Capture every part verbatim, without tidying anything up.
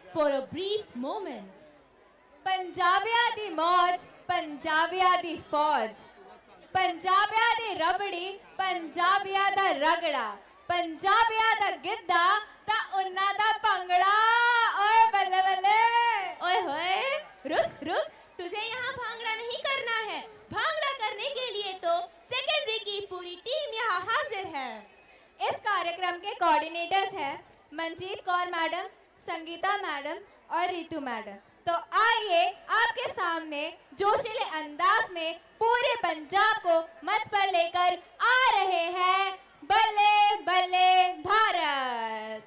for a brief moment. पंजाबिया दी मौज, पंजाबिया दी फौज, पंजाबिया दी रबड़ी, पंजाबिया दा रगड़ा, पंजाबिया दा गिद्दा, ता उन्ना दा भंगड़ा। ओए बल्ले बल्ले, ओए होए, रुक रुक, तुझे यहाँ भांगड़ा नहीं करना है। भांगड़ा करने के लिए तो सेकेंडरी की पूरी टीम यहाँ हाजिर है। इस कार्यक्रम के कोऑर्डिनेटर्स हैं मंजीत कौर मैडम, संगीता मैडम और रितु मैडम। तो आइए आपके सामने जोशीले अंदाज में पूरे पंजाब को मंच पर लेकर आ रहे हैं बल्ले बल्ले Bharat.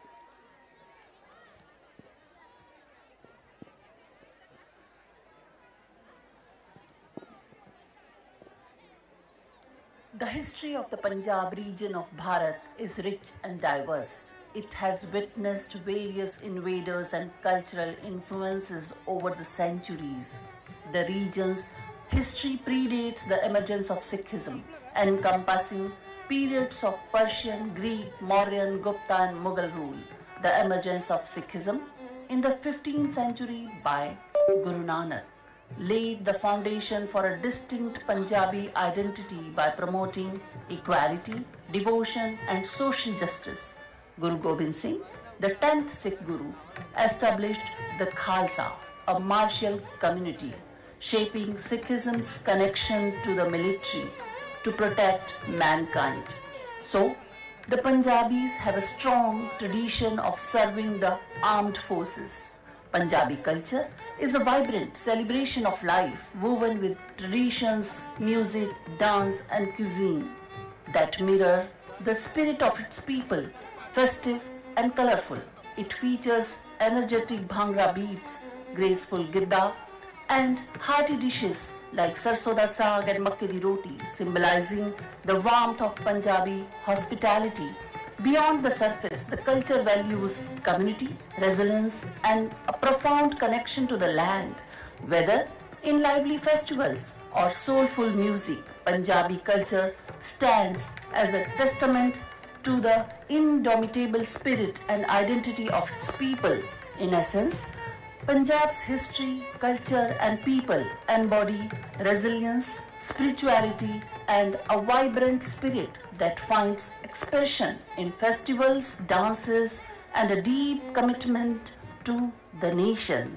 The history of the Punjab region of Bharat is rich and diverse. It has witnessed various invaders and cultural influences over the centuries. The region's history predates the emergence of Sikhism, encompassing periods of Persian, Greek, Mauryan, Gupta and Mughal rule. The emergence of Sikhism in the fifteenth century by Guru Nanak laid the foundation for a distinct Punjabi identity by promoting equality, devotion and social justice. Guru Gobind Singh, the tenth Sikh Guru, established the Khalsa, a martial community, shaping Sikhism's connection to the military to protect mankind. So, the Punjabis have a strong tradition of serving the armed forces. Punjabi culture is a vibrant celebration of life woven with traditions, music, dance and cuisine that mirror the spirit of its people, festive and colorful. It features energetic bhangra beats, graceful gidda and hearty dishes like sarson da saag and makke di roti, symbolizing the warmth of Punjabi hospitality. Beyond the surface, the culture values community, resilience and a profound connection to the land. Whether in lively festivals or soulful music, Punjabi culture stands as a testament to the indomitable spirit and identity of its people. In essence, Punjab's history, culture and people embody resilience, spirituality and a vibrant spirit that finds expression in festivals, dances and a deep commitment to the nation.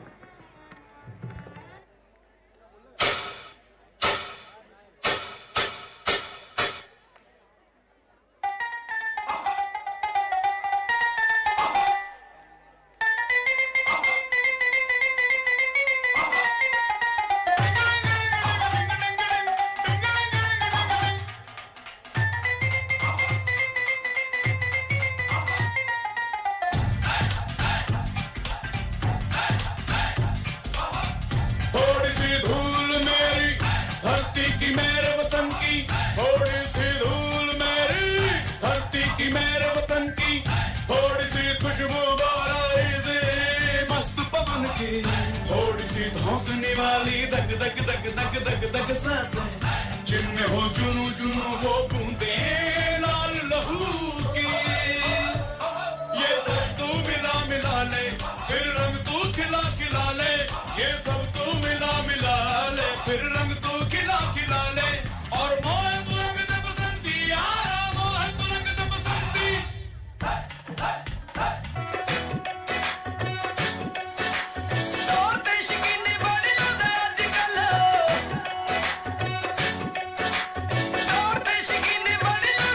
Body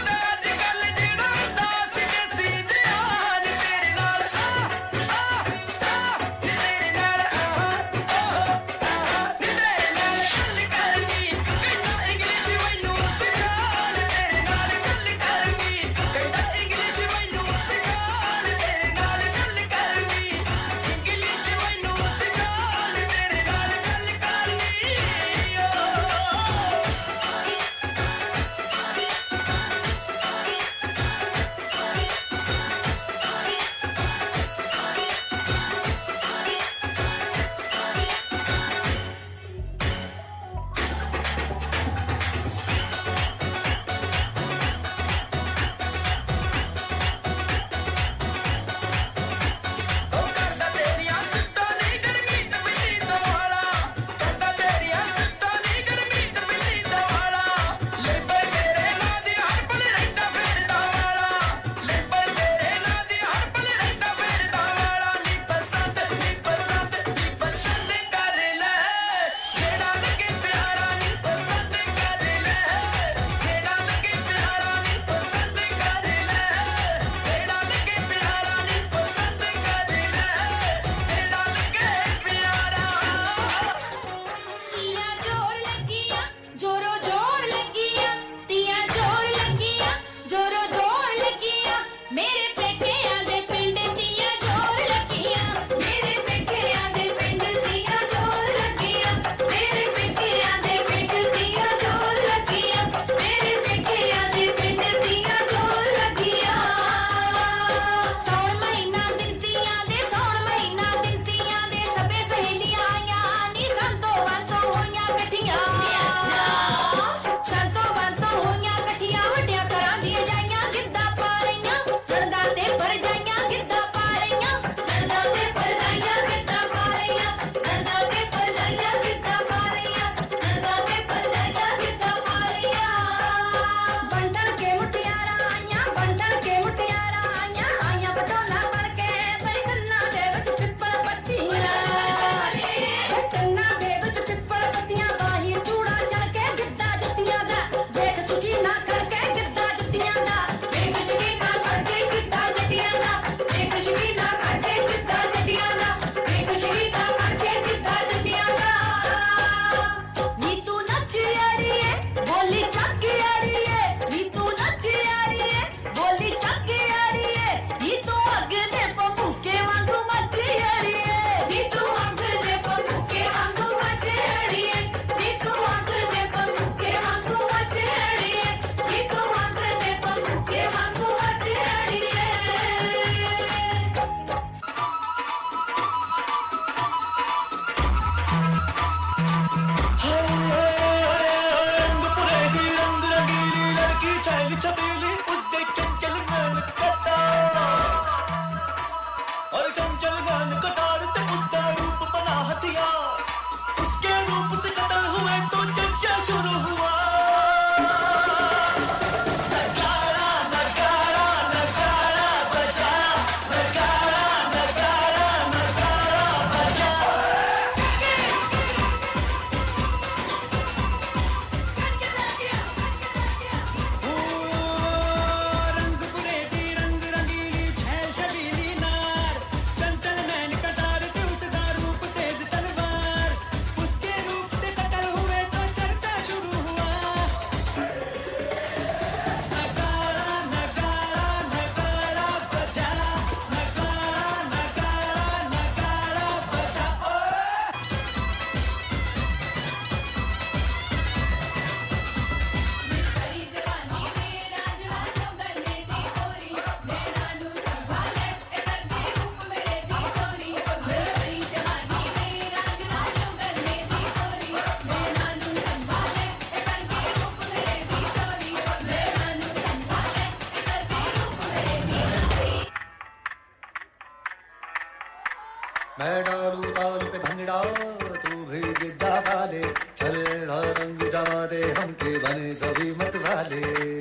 मैं डालू ताल पे भंगड़ा तू भी गिद्दा पाले चले रंग जमा दे हमके बने सभी मत वाले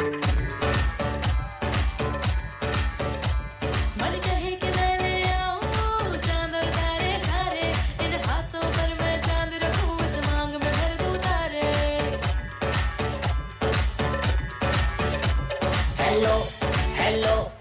मन कहे कि मैं ले आऊं चांद और तारे सारे इन हाथों पर मैं चांद रखूं इस मांग में भर दूं तारे हेलो हेलो